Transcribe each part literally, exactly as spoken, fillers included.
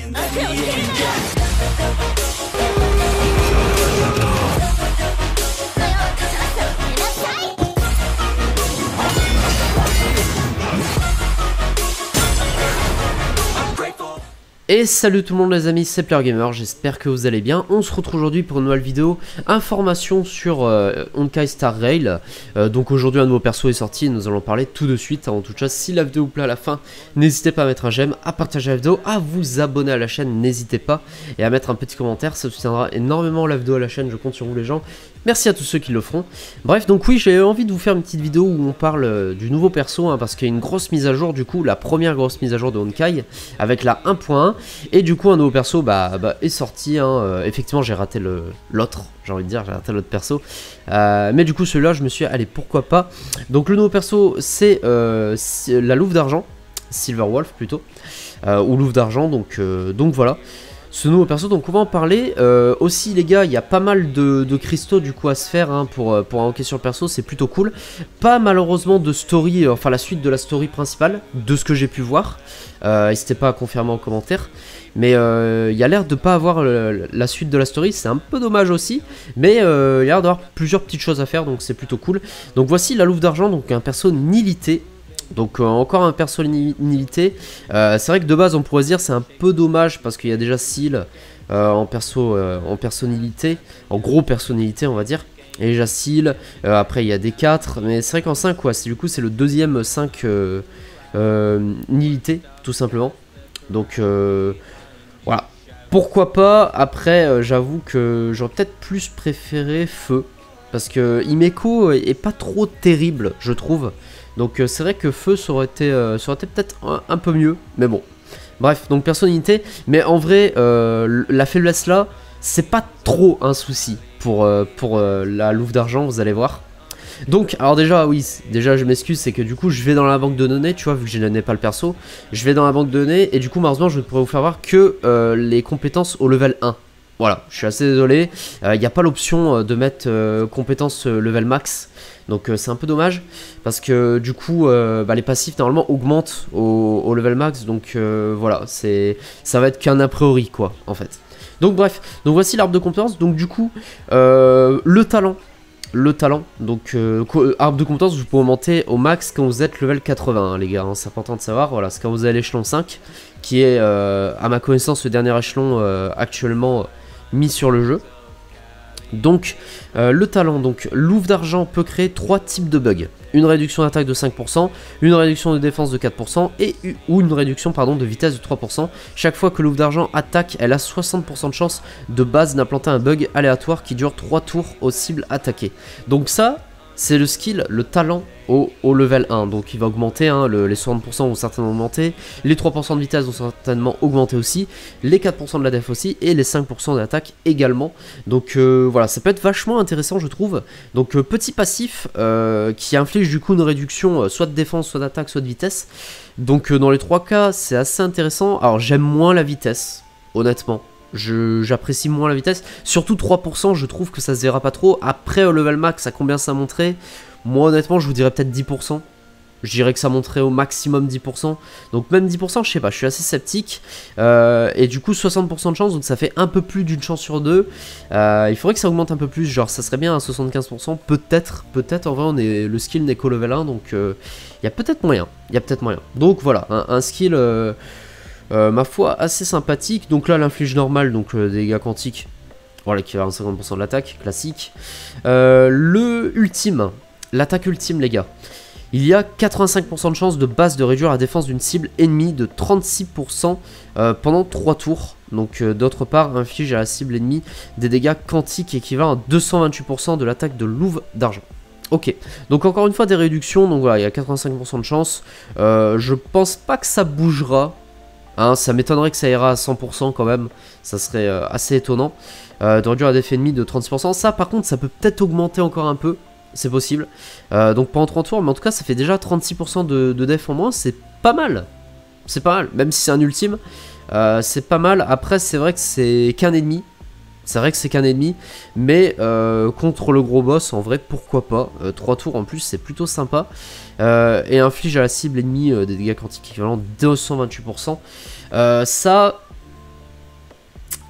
Et salut tout le monde les amis, c'est PlayerGamer, j'espère que vous allez bien. On se retrouve aujourd'hui pour une nouvelle vidéo, information sur euh, Honkai Star Rail. euh, Donc aujourd'hui un nouveau perso est sorti et nous allons en parler tout de suite. En tout cas, si la vidéo vous plaît à la fin, n'hésitez pas à mettre un j'aime, à partager la vidéo, à vous abonner à la chaîne, n'hésitez pas. Et à mettre un petit commentaire, ça soutiendra énormément la vidéo à la chaîne, je compte sur vous les gens. Merci à tous ceux qui le feront. Bref, donc oui, j'ai envie de vous faire une petite vidéo où on parle euh, du nouveau perso, hein, parce qu'il y a une grosse mise à jour, du coup, la première grosse mise à jour de Honkai, avec la un point un. Et du coup, un nouveau perso bah, bah, est sorti. Hein. Euh, effectivement, j'ai raté l'autre, j'ai envie de dire, j'ai raté l'autre perso. Euh, mais du coup, celui-là, je me suis dit, allez, pourquoi pas. Donc, le nouveau perso, c'est euh, la louve d'argent, Silver Wolf plutôt, euh, ou louve d'argent, donc, euh, donc voilà. Ce nouveau perso, donc on va en parler. Euh, aussi les gars, il y a pas mal de, de cristaux du coup à se faire hein, pour, pour invoquer sur le perso, c'est plutôt cool. Pas malheureusement de story, euh, enfin la suite de la story principale, de ce que j'ai pu voir. Euh, N'hésitez pas à confirmer en commentaire. Mais euh, il y a l'air de pas avoir le, la suite de la story, c'est un peu dommage aussi. Mais euh, il y a l'air d'avoir plusieurs petites choses à faire, donc c'est plutôt cool. Donc voici la louve d'argent, donc un perso nilité. Donc euh, encore un perso nilité. euh, C'est vrai que de base on pourrait se dire c'est un peu dommage parce qu'il y a déjà Seal euh, en perso euh, en personnalité, en gros personnalité on va dire. Et déjà Seal, euh, après il y a des quatre, mais c'est vrai qu'en cinq ouais, du coup c'est le deuxième cinq euh, euh, nilité tout simplement. Donc euh, voilà, pourquoi pas. Après euh, j'avoue que j'aurais peut-être plus préféré Feu, parce que Himeko est pas trop terrible je trouve. Donc euh, c'est vrai que Feu ça aurait été, euh, été peut-être un, un peu mieux, mais bon. Bref, donc personnalité, mais en vrai, euh, la faiblesse là, c'est pas trop un souci pour, euh, pour euh, la louve d'argent, vous allez voir. Donc, alors déjà, oui, déjà je m'excuse, c'est que du coup je vais dans la banque de données, tu vois, vu que je n'ai pas le perso. Je vais dans la banque de données, et du coup malheureusement je ne pourrais vous faire voir que euh, les compétences au level un. Voilà, je suis assez désolé, il euh, n'y a pas l'option euh, de mettre euh, compétences euh, level max. Donc euh, c'est un peu dommage, parce que du coup euh, bah, les passifs normalement augmentent au, au level max. Donc euh, voilà, c'est ça va être qu'un a priori quoi en fait. Donc bref, donc voici l'arbre de compétences. Donc du coup euh, le talent, le talent, donc euh, arbre de compétences vous pouvez augmenter au max quand vous êtes level quatre-vingts hein, les gars, hein, c'est important de savoir. Voilà, c'est quand vous avez l'échelon cinq, qui est euh, à ma connaissance le dernier échelon euh, actuellement mis sur le jeu. Donc euh, le talent, donc louve d'argent peut créer trois types de bugs. Une réduction d'attaque de cinq pour cent, une réduction de défense de quatre pour cent et ou une réduction pardon, de vitesse de trois pour cent. Chaque fois que louve d'argent attaque, elle a soixante pour cent de chance de base d'implanter un bug aléatoire qui dure trois tours aux cibles attaquées. Donc ça, c'est le skill, le talent au, au level un. Donc il va augmenter, hein, le, les soixante pour cent vont certainement augmenter, les trois pour cent de vitesse vont certainement augmenter aussi, les quatre pour cent de la def aussi, et les cinq pour cent d'attaque également. Donc euh, voilà, ça peut être vachement intéressant je trouve. Donc euh, petit passif euh, qui inflige du coup une réduction euh, soit de défense, soit d'attaque, soit de vitesse. Donc euh, dans les trois cas c'est assez intéressant. Alors j'aime moins la vitesse, honnêtement. J'apprécie moins la vitesse, surtout trois pour cent je trouve que ça se verra pas trop. Après au level max à combien ça monterait, moi honnêtement je vous dirais peut-être dix pour cent. Je dirais que ça monterait au maximum dix pour cent. Donc même dix pour cent je sais pas, je suis assez sceptique. euh, Et du coup soixante pour cent de chance, donc ça fait un peu plus d'une chance sur deux. euh, Il faudrait que ça augmente un peu plus, genre ça serait bien à soixante-quinze pour cent. Peut-être, peut-être en vrai on est, le skill n'est qu'au level un. Donc il euh, y a peut-être moyen, il y a peut-être moyen. Donc voilà, un, un skill... Euh, Euh, ma foi assez sympathique. Donc là l'inflige normal, donc euh, des dégâts quantiques, voilà, qui va à cinquante pour cent de l'attaque, classique. euh, Le ultime, l'attaque ultime les gars, il y a quatre-vingt-cinq pour cent de chance de base de réduire la défense d'une cible ennemie de trente-six pour cent euh, pendant trois tours. Donc euh, d'autre part inflige à la cible ennemie des dégâts quantiques équivalents à deux cent vingt-huit pour cent de l'attaque de louve d'argent. Ok, donc encore une fois des réductions, donc voilà, il y a quatre-vingt-cinq pour cent de chance. euh, Je pense pas que ça bougera. Hein, ça m'étonnerait que ça ira à cent pour cent quand même, ça serait euh, assez étonnant. euh, De réduire la déf ennemie de trente-six pour cent, ça par contre ça peut peut-être augmenter encore un peu, c'est possible. euh, Donc pendant trente tours, mais en tout cas ça fait déjà trente-six pour cent de, de def en moins, c'est pas mal. C'est pas mal, même si c'est un ultime, euh, c'est pas mal. Après c'est vrai que c'est qu'un ennemi. C'est vrai que c'est qu'un ennemi, mais euh, contre le gros boss, en vrai, pourquoi pas. euh, trois tours en plus, c'est plutôt sympa. Euh, et inflige à la cible ennemie euh, des dégâts quantiques équivalents deux cent vingt-huit pour cent. Euh, ça,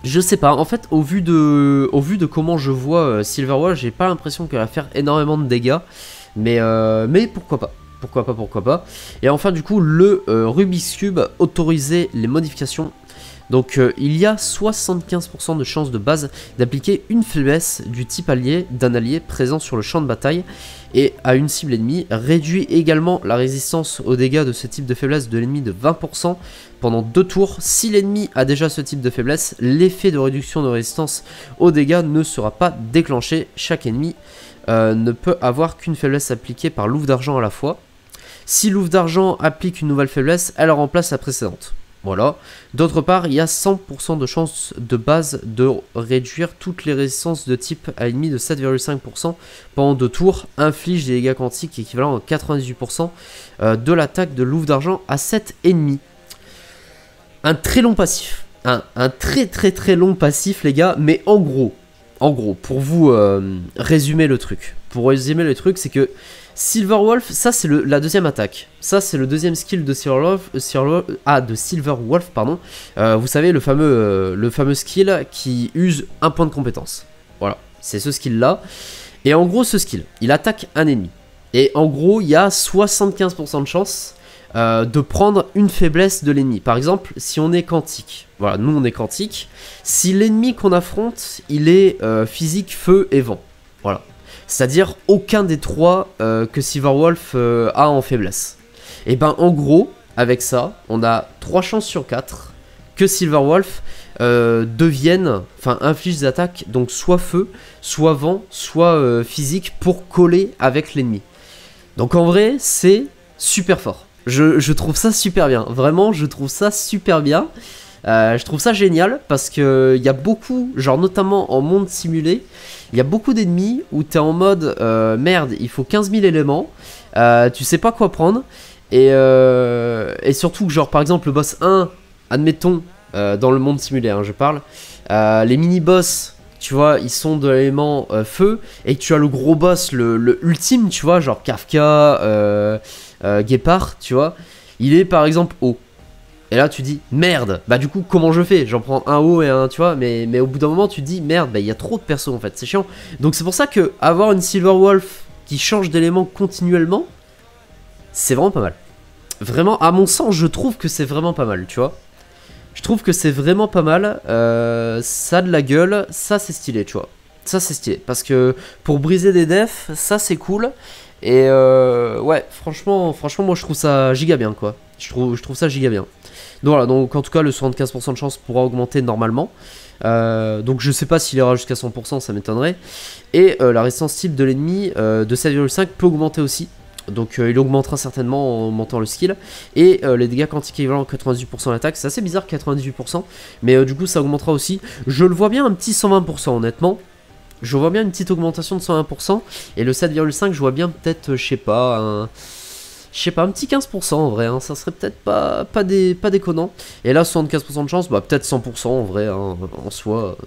Je sais pas, en fait, au vu de, au vu de comment je vois euh, Silverwolf, j'ai pas l'impression qu'elle va faire énormément de dégâts. Mais, euh, mais pourquoi pas. Pourquoi pas, pourquoi pas. Et enfin, du coup, le euh, Rubik's Cube, autoriser les modifications. Donc, euh, il y a soixante-quinze pour cent de chances de base d'appliquer une faiblesse du type allié d'un allié présent sur le champ de bataille et à une cible ennemie. Réduit également la résistance aux dégâts de ce type de faiblesse de l'ennemi de vingt pour cent pendant deux tours. Si l'ennemi a déjà ce type de faiblesse, l'effet de réduction de résistance aux dégâts ne sera pas déclenché. Chaque ennemi euh, ne peut avoir qu'une faiblesse appliquée par l'ouvre d'argent à la fois. Si l'ouvre d'argent applique une nouvelle faiblesse, elle remplace la précédente. Voilà. D'autre part, il y a cent pour cent de chances de base de réduire toutes les résistances de type à ennemi de sept virgule cinq pour cent pendant deux tours. Inflige des dégâts quantiques équivalents à quatre-vingt-dix-huit pour cent de l'attaque de l'ouvre d'argent à sept ennemis. Un très long passif. Un, un très très très long passif, les gars. Mais en gros, en gros, pour vous euh, résumer le truc. Pour résumer le truc, c'est que Silverwolf, ça c'est la deuxième attaque. Ça c'est le deuxième skill de Silverwolf, Silver, ah, de Silverwolf, pardon. Euh, vous savez, le fameux, euh, le fameux skill qui use un point de compétence. Voilà, c'est ce skill là. Et en gros, ce skill, il attaque un ennemi. Et en gros, il y a soixante-quinze pour cent de chance euh, de prendre une faiblesse de l'ennemi. Par exemple, si on est quantique. Voilà, nous on est quantique. Si l'ennemi qu'on affronte, il est euh, physique, feu et vent. Voilà. C'est-à-dire aucun des trois euh, que Silverwolf euh, a en faiblesse. Et ben en gros, avec ça, on a trois chances sur quatre que Silverwolf euh, devienne, enfin inflige des attaques, donc soit feu, soit vent, soit euh, physique pour coller avec l'ennemi. Donc en vrai, c'est super fort. Je, je trouve ça super bien. Vraiment, je trouve ça super bien. Euh, je trouve ça génial parce que il y a beaucoup, genre notamment en monde simulé, il y a beaucoup d'ennemis où t'es en mode euh, merde, il faut quinze mille éléments, euh, tu sais pas quoi prendre, et, euh, et surtout que genre par exemple le boss un, admettons, euh, dans le monde simulé, hein, je parle, euh, les mini-boss, tu vois, ils sont de l'élément euh, feu, et que tu as le gros boss, le, le ultime, tu vois, genre Kafka, euh, euh, Gepard, tu vois, il est par exemple eau. Et là tu dis merde, bah du coup comment je fais? J'en prends un haut et un, tu vois, mais, mais au bout d'un moment tu dis merde, bah il y a trop de persos en fait, c'est chiant. Donc c'est pour ça que avoir une Silverwolf qui change d'élément continuellement, c'est vraiment pas mal. Vraiment, à mon sens, je trouve que c'est vraiment pas mal, tu vois. Je trouve que c'est vraiment pas mal, euh, ça a de la gueule, ça c'est stylé, tu vois. Ça c'est stylé, parce que pour briser des defs, ça c'est cool. Et euh, ouais, franchement, franchement, moi je trouve ça giga bien, quoi. Je trouve, je trouve ça giga bien. Donc voilà, donc en tout cas le soixante-quinze pour cent de chance pourra augmenter normalement. Euh, donc je sais pas s'il ira jusqu'à cent pour cent, ça m'étonnerait. Et euh, la résistance type de l'ennemi euh, de sept virgule cinq peut augmenter aussi. Donc euh, il augmentera certainement en augmentant le skill. Et euh, les dégâts quantiques équivalents à quatre-vingt-dix pour cent d'attaque, c'est assez bizarre quatre-vingt-dix-huit pour cent. Mais euh, du coup ça augmentera aussi. Je le vois bien un petit cent vingt pour cent honnêtement. Je vois bien une petite augmentation de cent vingt pour cent. Et le sept virgule cinq je vois bien peut-être, je sais pas, un... Je sais pas, un petit quinze pour cent en vrai, hein, ça serait peut-être pas, pas, des, pas déconnant. Et là, soixante-quinze pour cent de chance, bah peut-être cent pour cent en vrai, hein, en soi.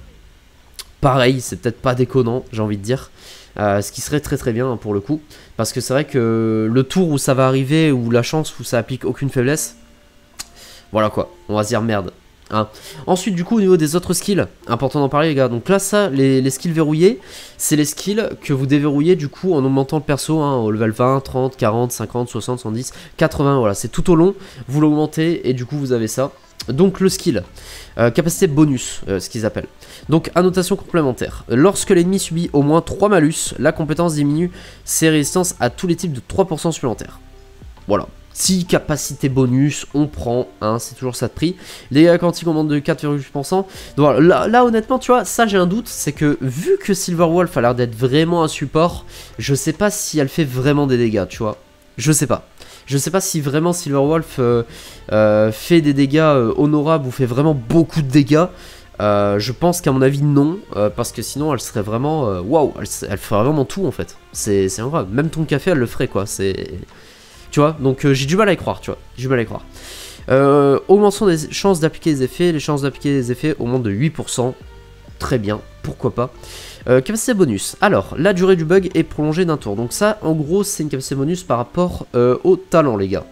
Pareil, c'est peut-être pas déconnant, j'ai envie de dire. Euh, ce qui serait très très bien hein, pour le coup. Parce que c'est vrai que le tour où ça va arriver, ou la chance où ça applique aucune faiblesse, voilà quoi, on va se dire merde. Hein. Ensuite du coup au niveau des autres skills, important d'en parler les gars, donc là ça, les, les skills verrouillés, c'est les skills que vous déverrouillez du coup en augmentant le perso hein, au level vingt, trente, quarante, cinquante, soixante, soixante-dix, quatre-vingts, voilà, c'est tout au long, vous l'augmentez et du coup vous avez ça. Donc le skill, euh, capacité bonus, euh, ce qu'ils appellent. Donc annotation complémentaire, lorsque l'ennemi subit au moins trois malus, la compétence diminue ses résistances à tous les types de trois pour cent supplémentaires. Voilà. Si capacité bonus, on prend, hein, c'est toujours ça de prix. Les dégâts quantiques augmentent de quatre virgule huit pour cent. Donc voilà, là, là honnêtement, tu vois, ça j'ai un doute, c'est que vu que Silverwolf a l'air d'être vraiment un support, je sais pas si elle fait vraiment des dégâts, tu vois. Je sais pas. Je sais pas si vraiment Silverwolf euh, euh, fait des dégâts euh, honorables ou fait vraiment beaucoup de dégâts. Euh, je pense qu'à mon avis non, euh, parce que sinon elle serait vraiment... Waouh, wow, elle, elle ferait vraiment tout en fait. C'est incroyable, même ton café elle le ferait quoi, c'est... Tu vois, donc euh, j'ai du mal à y croire, tu vois, j'ai du mal à y croire. Euh, augmentation des chances d'appliquer des effets, les chances d'appliquer des effets augmentent de huit pour cent. Très bien, pourquoi pas. Euh, capacité bonus, alors la durée du bug est prolongée d'un tour. Donc ça, en gros, c'est une capacité bonus par rapport euh, au talent, les gars.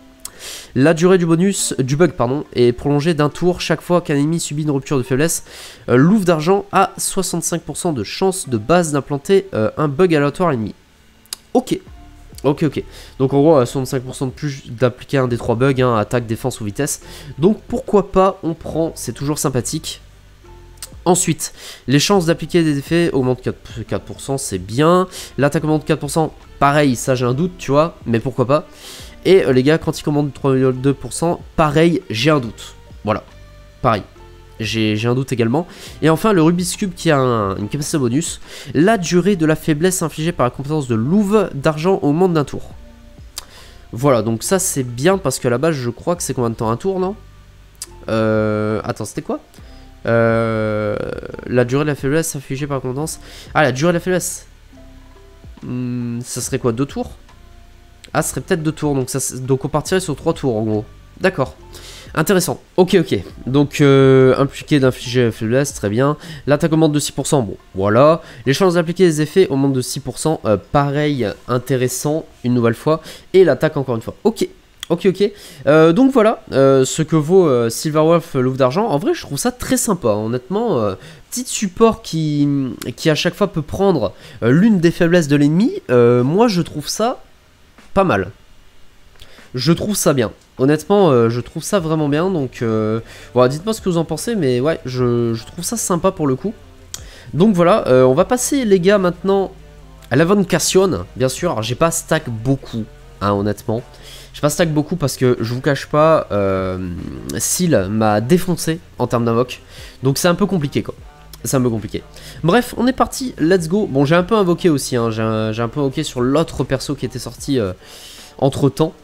La durée du bonus, du bug pardon, est prolongée d'un tour chaque fois qu'un ennemi subit une rupture de faiblesse. Euh, L'ouvre d'argent a soixante-cinq pour cent de chance de base d'implanter euh, un bug aléatoire à l'ennemi. Ok. Ok, ok. Donc en gros, soixante-cinq pour cent de plus d'appliquer un des trois bugs, hein, attaque, défense ou vitesse. Donc pourquoi pas, on prend, c'est toujours sympathique. Ensuite, les chances d'appliquer des effets augmentent quatre pour cent, c'est bien. L'attaque augmente quatre pour cent, pareil, ça j'ai un doute, tu vois, mais pourquoi pas. Et euh, les gars, quand ils commandent trois virgule deux pour cent, pareil, j'ai un doute. Voilà, pareil. J'ai un doute également. Et enfin, le Rubik's Cube qui a un, une capacité bonus. La durée de la faiblesse infligée par la compétence de louve d'argent augmente d'un tour. Voilà, donc ça c'est bien parce que à la base, je crois que c'est combien de temps un tour, non euh, Attends, c'était quoi euh, La durée de la faiblesse infligée par la compétence. Ah, la durée de la faiblesse. Hmm, ça serait quoi, deux tours? Ah, ce serait peut-être deux tours. Donc, ça, donc on partirait sur trois tours en gros. D'accord. Intéressant, ok ok, donc euh, impliqué d'infliger la faiblesse, très bien. L'attaque augmente de six pour cent, bon voilà. Les chances d'appliquer les effets augmentent de six pour cent, euh, pareil, intéressant, une nouvelle fois. Et l'attaque encore une fois, ok, ok ok. Euh, donc voilà, euh, ce que vaut euh, Silverwolf Louve d'argent. En vrai je trouve ça très sympa, honnêtement. Euh, petit support qui, qui à chaque fois peut prendre euh, l'une des faiblesses de l'ennemi, euh, moi je trouve ça pas mal. Je trouve ça bien. Honnêtement, euh, je trouve ça vraiment bien. Donc, euh, voilà, dites-moi ce que vous en pensez. Mais ouais, je, je trouve ça sympa pour le coup. Donc voilà, euh, on va passer les gars maintenant à l'invocation. Bien sûr, alors j'ai pas stack beaucoup, hein, honnêtement. J'ai pas stack beaucoup parce que je vous cache pas, euh, Seal m'a défoncé en termes d'invoque. Donc c'est un peu compliqué quoi. C'est un peu compliqué. Bref, on est parti, let's go. Bon, j'ai un peu invoqué aussi, hein. J'ai un, un peu invoqué sur l'autre perso qui était sorti euh, entre temps.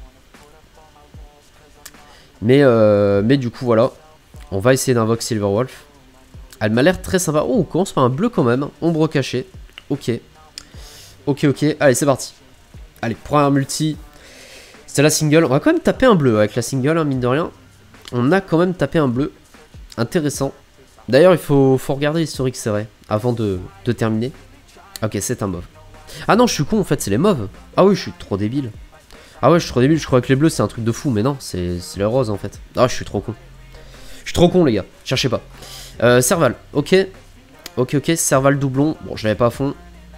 Mais, euh, mais du coup, voilà. On va essayer d'invoquer Silverwolf. Elle m'a l'air très sympa. Oh, on commence par un bleu quand même. Ombre cachée. Ok. Ok, ok. Allez, c'est parti. Allez, première multi. C'est la single. On va quand même taper un bleu avec la single, hein, mine de rien. On a quand même tapé un bleu. Intéressant. D'ailleurs, il faut, faut regarder l'historique, c'est vrai. Avant de, de terminer. Ok, c'est un mauve. Ah non, je suis con, en fait, c'est les mauves. Ah oui, je suis trop débile. Ah ouais, je suis trop débile, je crois que les bleus c'est un truc de fou, mais non, c'est les roses en fait. Ah, je suis trop con. Je suis trop con, les gars, cherchez pas. Euh, Serval, ok. Ok, ok, Serval doublon. Bon, je l'avais pas à fond.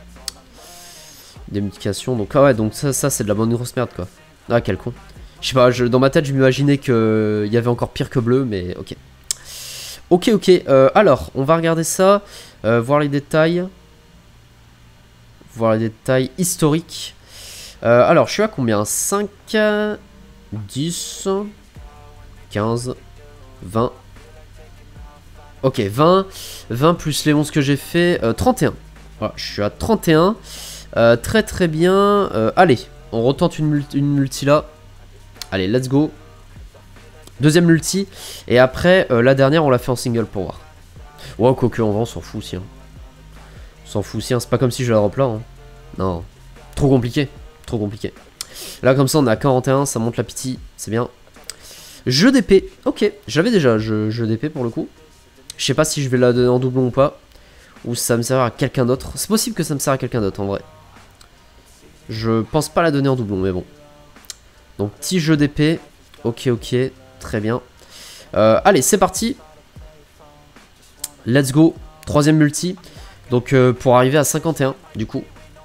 Des modifications, donc ah ouais, donc ça, ça c'est de la bonne grosse merde quoi. Ah, quel con. Je sais pas, je, dans ma tête, je m'imaginais qu'il y avait encore pire que bleu, mais ok. Ok, ok, euh, alors, on va regarder ça, euh, voir les détails. Voir les détails historiques. Euh, alors, je suis à combien? Cinq, dix, quinze, vingt. Ok, vingt. vingt plus les onze que j'ai fait. Euh, trente et un. Voilà, je suis à trente et un. Euh, très très bien. Euh, allez, on retente une, multi, une multi là. Allez, let's go. Deuxième multi. Et après, euh, la dernière, on l'a fait en single pour voir. Ouais, quoique, en vrai, on s'en fout aussi. Hein. On s'en fout aussi. Hein. C'est pas comme si je la replat. Hein. Non. Trop compliqué. Trop compliqué. Là comme ça on est à quarante et un, ça monte la pitié, c'est bien. Jeu d'épée, ok, j'avais déjà jeu, jeu d'épée pour le coup. Je sais pas si je vais la donner en doublon ou pas. Ou ça me sert à quelqu'un d'autre. C'est possible que ça me sert à quelqu'un d'autre en vrai. Je pense pas la donner en doublon mais bon. Donc petit jeu d'épée, ok ok, très bien. euh, Allez c'est parti. Let's go, troisième multi. Donc euh, pour arriver à cinquante et un du coup.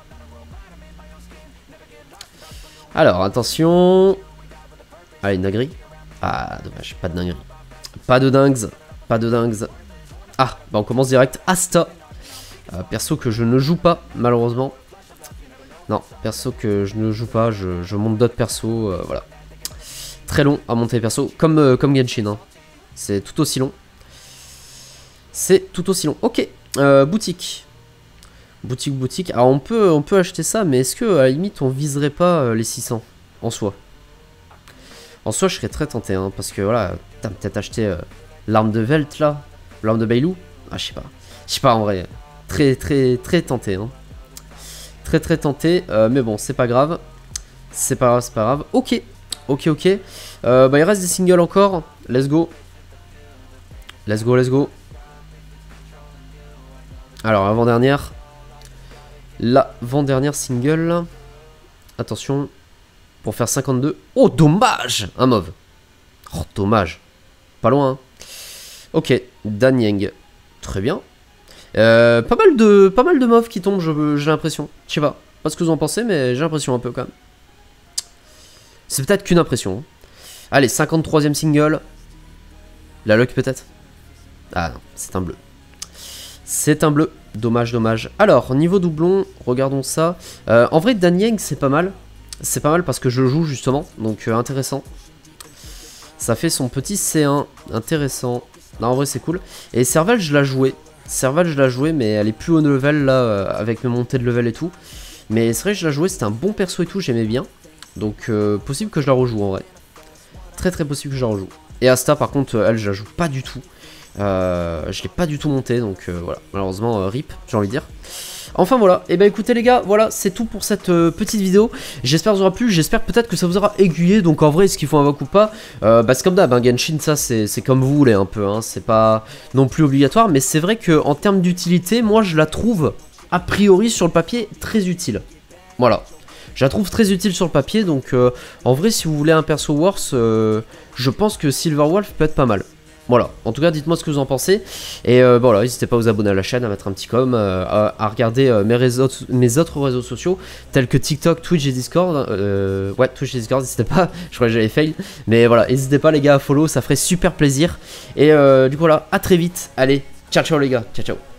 Alors, attention. Allez, une dinguerie. Ah, dommage, pas de dinguerie. Pas de dingues. Pas de dingues. Ah, bah on commence direct. Asta. Euh, perso que je ne joue pas, malheureusement. Non, perso que je ne joue pas. Je, je monte d'autres persos. Euh, voilà. Très long à monter les persos. Comme, euh, comme Genshin. Hein. C'est tout aussi long. C'est tout aussi long. Ok. Euh, boutique. Boutique, boutique. Alors on peut, on peut acheter ça, mais est-ce que à la limite on viserait pas euh, les six cents en soi? En soi, je serais très tenté, hein, parce que voilà, t'as peut-être acheté euh, l'arme de Velt là, l'arme de Bailou. Ah, je sais pas. Je sais pas en vrai. Très, très, très tenté. Hein. Très, très tenté. Euh, mais bon, c'est pas grave. C'est pas grave, c'est pas grave. Ok, ok, ok. Euh, bah, il reste des singles encore. Let's go. Let's go, let's go. Alors, avant-dernière. L'avant-dernière single. Attention. pour faire cinquante-deux. Oh, dommage. Un mauve. Oh, dommage. Pas loin, hein. Ok, Dan Yang. Très bien. Euh, pas mal de pas mal de mauves qui tombent, j'ai l'impression. Je sais pas. Pas ce que vous en pensez, mais j'ai l'impression un peu quand même. C'est peut-être qu'une impression. Allez, cinquante-troisième single. La luck peut-être. Ah non, c'est un bleu. C'est un bleu. Dommage, dommage. Alors, niveau doublon, regardons ça. Euh, en vrai, Dan Yang, c'est pas mal. C'est pas mal parce que je le joue justement. Donc, euh, intéressant. Ça fait son petit C un. Intéressant. Non, en vrai, c'est cool. Et Serval, je l'ai joué. Serval, je l'ai joué, mais elle est plus haut level là, euh, avec mes montées de level et tout. Mais c'est vrai que je l'ai joué, c'était un bon perso et tout, j'aimais bien. Donc, euh, possible que je la rejoue en vrai. Très, très possible que je la rejoue. Et Asta, par contre, elle, je la joue pas du tout. Euh, je l'ai pas du tout monté, donc euh, voilà, malheureusement euh, rip, j'ai envie de dire. Enfin voilà, et ben écoutez les gars, voilà, c'est tout pour cette euh, petite vidéo. J'espère que ça vous aura plu, j'espère peut-être que ça vous aura aiguillé. Donc en vrai, est-ce qu'il faut invoque ou pas, euh, bah c'est comme d'hab, hein, Genshin, ça c'est comme vous voulez un peu, hein, c'est pas non plus obligatoire. Mais c'est vrai que en termes d'utilité, moi je la trouve a priori sur le papier très utile. Voilà, je la trouve très utile sur le papier. Donc euh, en vrai, si vous voulez un perso Worse, euh, je pense que Silverwolf peut être pas mal. Voilà, en tout cas dites-moi ce que vous en pensez. Et euh, bon, voilà, n'hésitez pas à vous abonner à la chaîne, à mettre un petit com, euh, à, à regarder euh, mes, réseaux, mes autres réseaux sociaux tels que TikTok, Twitch et Discord. euh, Ouais, Twitch et Discord, n'hésitez pas, je crois que j'avais fail. Mais voilà, n'hésitez pas les gars à follow, ça ferait super plaisir. Et euh, du coup voilà, à très vite. Allez, ciao ciao les gars, ciao ciao.